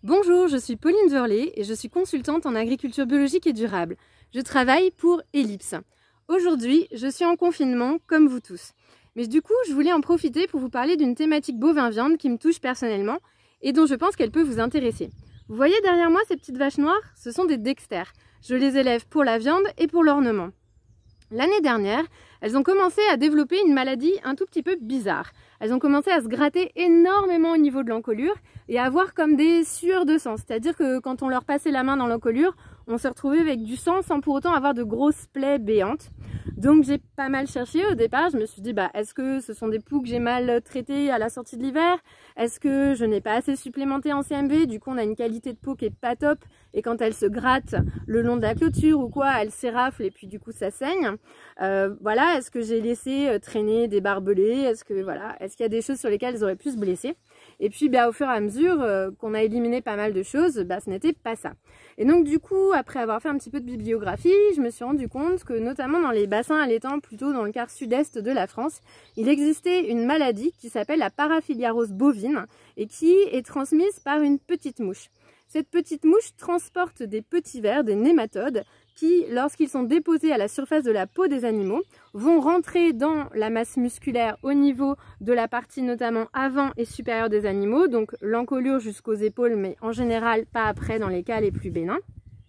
Bonjour, je suis Pauline Verlet et je suis consultante en agriculture biologique et durable. Je travaille pour Ellipse. Aujourd'hui, je suis en confinement comme vous tous. Mais du coup, je voulais en profiter pour vous parler d'une thématique bovin-viande qui me touche personnellement et dont je pense qu'elle peut vous intéresser. Vous voyez derrière moi ces petites vaches noires? Ce sont des Dexter. Je les élève pour la viande et pour l'ornement. L'année dernière, elles ont commencé à développer une maladie un tout petit peu bizarre. Elles ont commencé à se gratter énormément au niveau de l'encolure et à avoir comme des sueurs de sang. C'est-à-dire que quand on leur passait la main dans l'encolure, on se retrouvait avec du sang sans pour autant avoir de grosses plaies béantes. Donc j'ai pas mal cherché au départ, je me suis dit est-ce que ce sont des poux que j'ai mal traitées à la sortie de l'hiver? Est-ce que je n'ai pas assez supplémenté en CMV? Du coup on a une qualité de peau qui est pas top et quand elles se grattent le long de la clôture ou quoi, elles s'éraflent et puis du coup ça saigne. Voilà, est-ce que j'ai laissé traîner des barbelés? Est-ce qu'il y a des choses sur lesquelles elles auraient pu se blesser? Et puis au fur et à mesure qu'on a éliminé pas mal de choses, ce n'était pas ça. Et donc du coup, après avoir fait un petit peu de bibliographie, je me suis rendu compte que notamment dans les bassins allaitants, plutôt dans le quart sud-est de la France, il existait une maladie qui s'appelle la parafiliarose bovine et qui est transmise par une petite mouche. Cette petite mouche transporte des petits vers, des nématodes, qui, lorsqu'ils sont déposés à la surface de la peau des animaux, vont rentrer dans la masse musculaire au niveau de la partie notamment avant et supérieure des animaux, donc l'encolure jusqu'aux épaules, mais en général pas après dans les cas les plus bénins.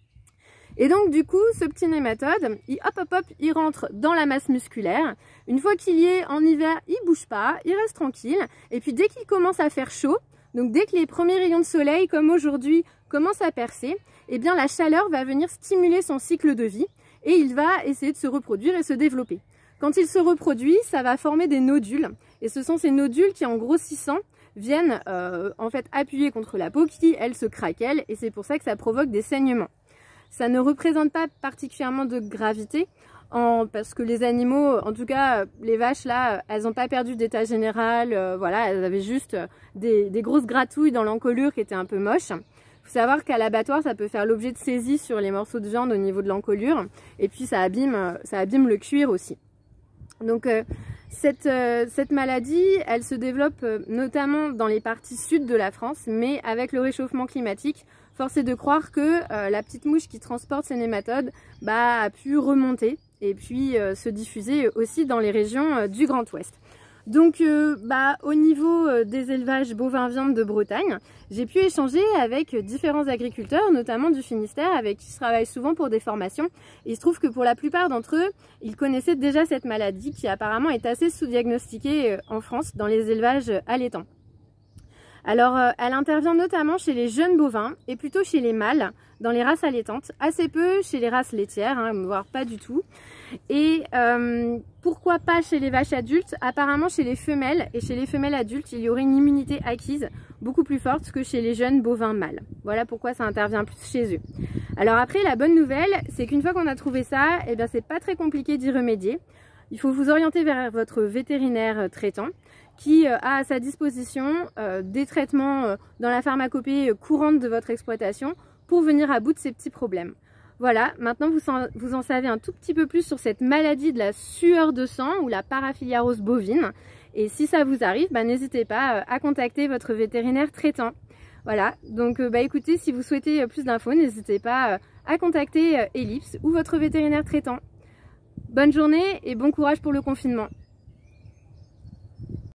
Et donc du coup, ce petit nématode, il rentre dans la masse musculaire. Une fois qu'il y est en hiver, il bouge pas, il reste tranquille. Et puis dès qu'il commence à faire chaud, donc dès que les premiers rayons de soleil, comme aujourd'hui, commencent à percer, eh bien la chaleur va venir stimuler son cycle de vie et il va essayer de se reproduire et se développer. Quand il se reproduit, ça va former des nodules et ce sont ces nodules qui, en grossissant, viennent en fait appuyer contre la peau qui, elle, se craquelle et c'est pour ça que ça provoque des saignements. Ça ne représente pas particulièrement de gravité parce que les animaux, en tout cas les vaches là, elles n'ont pas perdu d'état général, elles avaient juste des grosses gratouilles dans l'encolure qui étaient un peu moches. Il faut savoir qu'à l'abattoir, ça peut faire l'objet de saisies sur les morceaux de viande au niveau de l'encolure et puis ça abîme le cuir aussi. Donc cette maladie, elle se développe notamment dans les parties sud de la France, mais avec le réchauffement climatique, force est de croire que la petite mouche qui transporte ces nématodes a pu remonter et puis se diffuser aussi dans les régions du Grand Ouest. Donc au niveau des élevages bovins-viande de Bretagne, j'ai pu échanger avec différents agriculteurs, notamment du Finistère, avec qui je travaille souvent pour des formations. Et il se trouve que pour la plupart d'entre eux, ils connaissaient déjà cette maladie qui apparemment est assez sous-diagnostiquée en France dans les élevages allaitants. Alors, elle intervient notamment chez les jeunes bovins et plutôt chez les mâles dans les races allaitantes, assez peu chez les races laitières, voire pas du tout. Et pourquoi pas chez les vaches adultes? Apparemment chez les femelles et chez les femelles adultes, il y aurait une immunité acquise beaucoup plus forte que chez les jeunes bovins mâles. Voilà pourquoi ça intervient plus chez eux. Alors après, la bonne nouvelle, c'est qu'une fois qu'on a trouvé ça, c'est pas très compliqué d'y remédier. Il faut vous orienter vers votre vétérinaire traitant qui a à sa disposition des traitements dans la pharmacopée courante de votre exploitation pour venir à bout de ces petits problèmes. Voilà, maintenant vous en savez un tout petit peu plus sur cette maladie de la sueur de sang ou la parafiliarose bovine. Et si ça vous arrive, n'hésitez pas à contacter votre vétérinaire traitant. Voilà, donc écoutez, si vous souhaitez plus d'infos, n'hésitez pas à contacter Ellipse ou votre vétérinaire traitant. Bonne journée et bon courage pour le confinement.